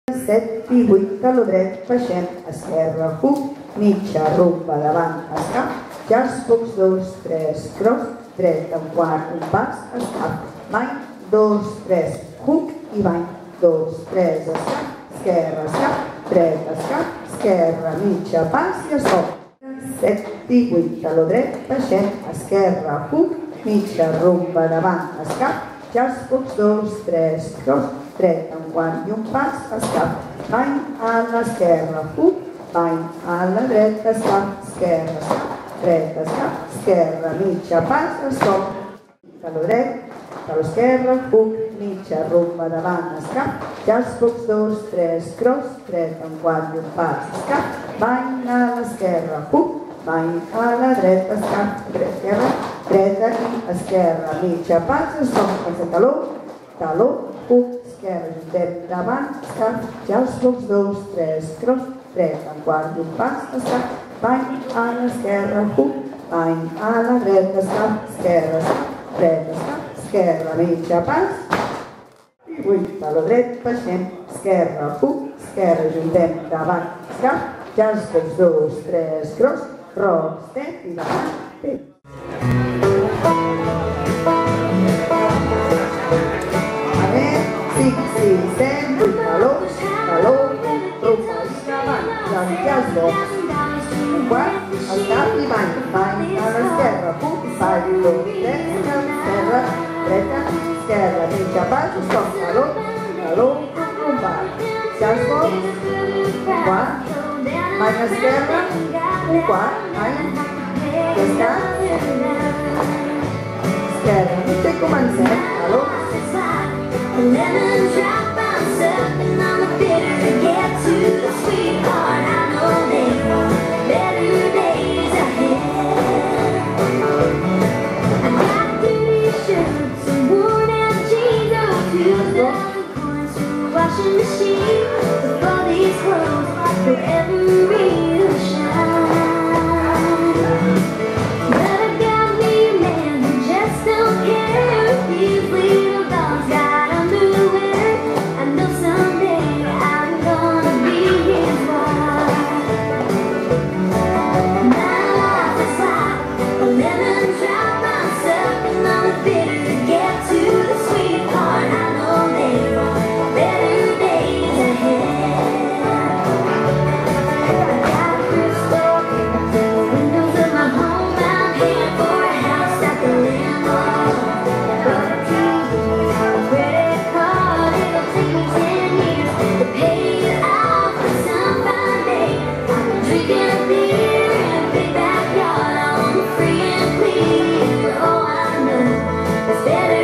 7 i 8, taló dret, baixem, esquerra, hook, mitja, rumba, davant, escap, jazz, box, 2, 3, cross, dret, un quart, un pas, escap, bany, 2, 3, hook i bany, 2, 3, escap, esquerra, dret, escap, esquerra, mitja, pas i escap. 7 i 8, taló dret, baixem, esquerra, hook, mitja, rumba, davant, escap, jazz, box, 2, 3, cross, dret, un quart i un pas, escap, bany a l'esquerra, hook, bany a la dreta, escap, esquerra, dreta, escap, esquerra, mitja, pas, escap, taló dret, taló esquerra, hook, mitja, rumba, davant, escap, jazz, box, 2, 3, cross, dreta, un quart i un pas, escap, bany a l'esquerra, hook, bany a la dreta, escap, esquerra, dreta i esquerra, mitja, pas, escap, taló, taló, hook, esquerra, juntem, davant, escap, jazz, box, 2, 3, cross, dreta, un quart i un pas, escap, bany a l'esquerra, hook, bany a la dreta, escap, esquerra, dreta, escap, esquerra, mitja, pas, i 8, taló dret, baixem, esquerra, hook, esquerra, juntem, davant, escap, jazz, box, 2, 3, cross, rock, step i davant, step. Taló, taló, rumba i davant, jazz box, un quart, el cap i bany, bany a l'esquerra, punt, bany, 2, 3, esquerra, dreta, esquerra, mitja, pas, stop, taló, taló, rumba, jazz box, un quart, bany a esquerra, un quart, bany, descans, esquerra, mitja i comencem, taló, lemon drop, I'm surfing on the bitter to get to the sweet part. I know there are better days ahead. I got dirty shirts and worn out jeans, oh, $2 coins to the washing machine. To fold these clothes forever real shine. But I got me a man who just don't care if these little dogs got. I know someday I'm gonna be his wife. My life is like a lemon drop, I'm surfing on the bitter to get to the sweet part. I know there are better days ahead. I got a crystal in the windows of my home. I'm headed for a house at the landlord. But a TV, a credit card, it'll take me 10 years to pay it off for some fine day. I'm drinking a beer in a big backyard. I want free and clear. Oh, I know it's better